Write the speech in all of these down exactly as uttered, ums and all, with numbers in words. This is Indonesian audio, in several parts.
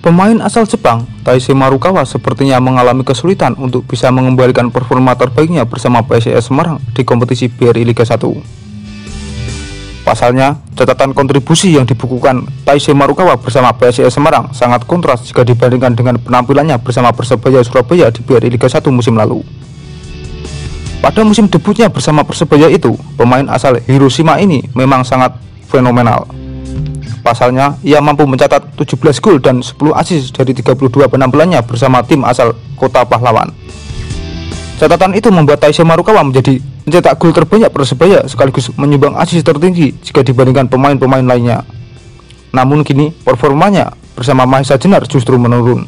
Pemain asal Jepang, Taisei Marukawa sepertinya mengalami kesulitan untuk bisa mengembalikan performa terbaiknya bersama P S I S Semarang di kompetisi B R I Liga satu. Pasalnya, catatan kontribusi yang dibukukan Taisei Marukawa bersama P S I S Semarang sangat kontras jika dibandingkan dengan penampilannya bersama Persebaya Surabaya di B R I Liga satu musim lalu. Pada musim debutnya bersama Persebaya itu, pemain asal Hiroshima ini memang sangat fenomenal. Pasalnya, ia mampu mencatat tujuh belas gol dan sepuluh assist dari tiga puluh dua penampilannya bersama tim asal Kota Pahlawan. Catatan itu membuat Taisei Marukawa menjadi mencetak gol terbanyak Persebaya sekaligus menyumbang assist tertinggi jika dibandingkan pemain-pemain lainnya. Namun kini performanya bersama Mahesa Jenar justru menurun.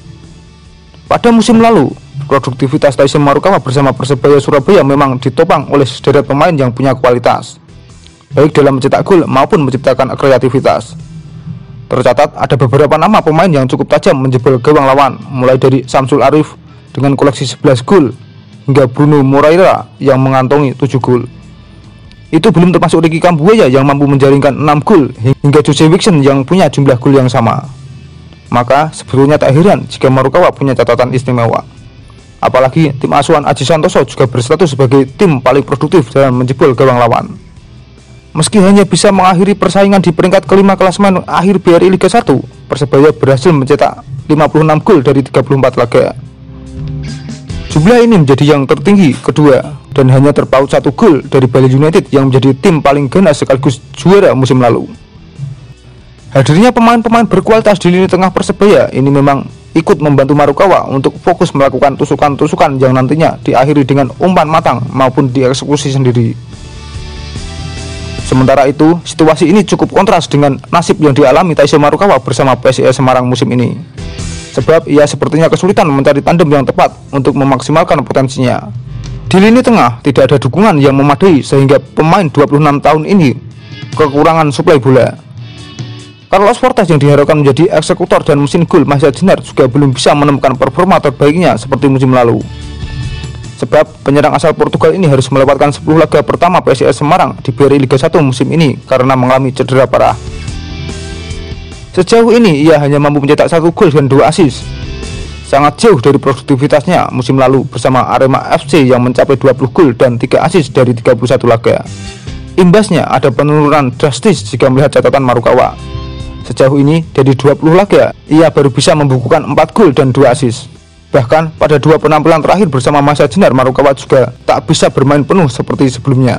Pada musim lalu, produktivitas Taisei Marukawa bersama Persebaya Surabaya memang ditopang oleh sederet pemain yang punya kualitas, baik dalam mencetak gol maupun menciptakan kreativitas. Tercatat ada beberapa nama pemain yang cukup tajam menjebol gawang lawan, mulai dari Samsul Arif dengan koleksi sebelas gol hingga Bruno Moreira yang mengantongi tujuh gol. Itu belum termasuk Ricky Kambuaya yang mampu menjaringkan enam gol hingga Jose Wixon yang punya jumlah gol yang sama. Maka sebetulnya tak heran jika Marukawa punya catatan istimewa. Apalagi tim asuhan Aji Santoso juga berstatus sebagai tim paling produktif dalam menjebol gawang lawan. Meski hanya bisa mengakhiri persaingan di peringkat kelima klasemen akhir B R I Liga satu, Persebaya berhasil mencetak lima puluh enam gol dari tiga puluh empat laga. Jumlah ini menjadi yang tertinggi kedua dan hanya terpaut satu gol dari Bali United yang menjadi tim paling ganas sekaligus juara musim lalu. Hadirnya pemain-pemain berkualitas di lini tengah Persebaya ini memang ikut membantu Marukawa untuk fokus melakukan tusukan-tusukan yang nantinya diakhiri dengan umpan matang maupun dieksekusi sendiri. Sementara itu, situasi ini cukup kontras dengan nasib yang dialami Taisei Marukawa bersama P S I S Semarang musim ini. Sebab ia sepertinya kesulitan mencari tandem yang tepat untuk memaksimalkan potensinya. Di lini tengah tidak ada dukungan yang memadai sehingga pemain dua puluh enam tahun ini kekurangan suplai bola. Carlos Fortes yang diharapkan menjadi eksekutor dan mesin gol Mahesa Jenar juga belum bisa menemukan performa terbaiknya seperti musim lalu. Sebab penyerang asal Portugal ini harus melewatkan sepuluh laga pertama P S I S Semarang di B R I Liga satu musim ini karena mengalami cedera parah. Sejauh ini ia hanya mampu mencetak satu gol dan dua assist. Sangat jauh dari produktivitasnya musim lalu bersama Arema F C yang mencapai dua puluh gol dan tiga assist dari tiga puluh satu laga. Imbasnya ada penurunan drastis jika melihat catatan Marukawa. Sejauh ini dari dua puluh laga ia baru bisa membukukan empat gol dan dua assist. Bahkan pada dua penampilan terakhir bersama Mahesa Jenar, Marukawa juga tak bisa bermain penuh seperti sebelumnya.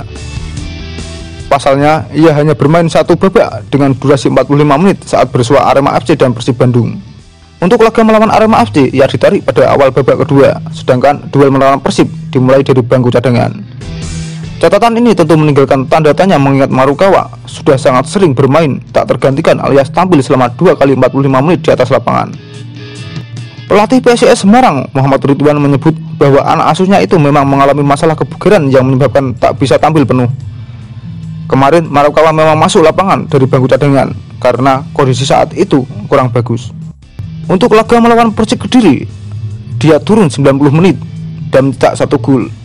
Pasalnya, ia hanya bermain satu babak dengan durasi empat puluh lima menit saat bersua Arema F C dan Persib Bandung. Untuk laga melawan Arema F C, ia ditarik pada awal babak kedua, sedangkan duel melawan Persib dimulai dari bangku cadangan. Catatan ini tentu meninggalkan tanda tanya mengingat Marukawa sudah sangat sering bermain tak tergantikan alias tampil selama dua kali empat puluh lima menit di atas lapangan. Pelatih P S I S Semarang, Muhammad Ridwan, menyebut bahwa anak asuhnya itu memang mengalami masalah kebugaran yang menyebabkan tak bisa tampil penuh. Kemarin Marukawa memang masuk lapangan dari bangku cadangan karena kondisi saat itu kurang bagus. Untuk laga melawan Persik Kediri, dia turun sembilan puluh menit dan mencetak satu gol.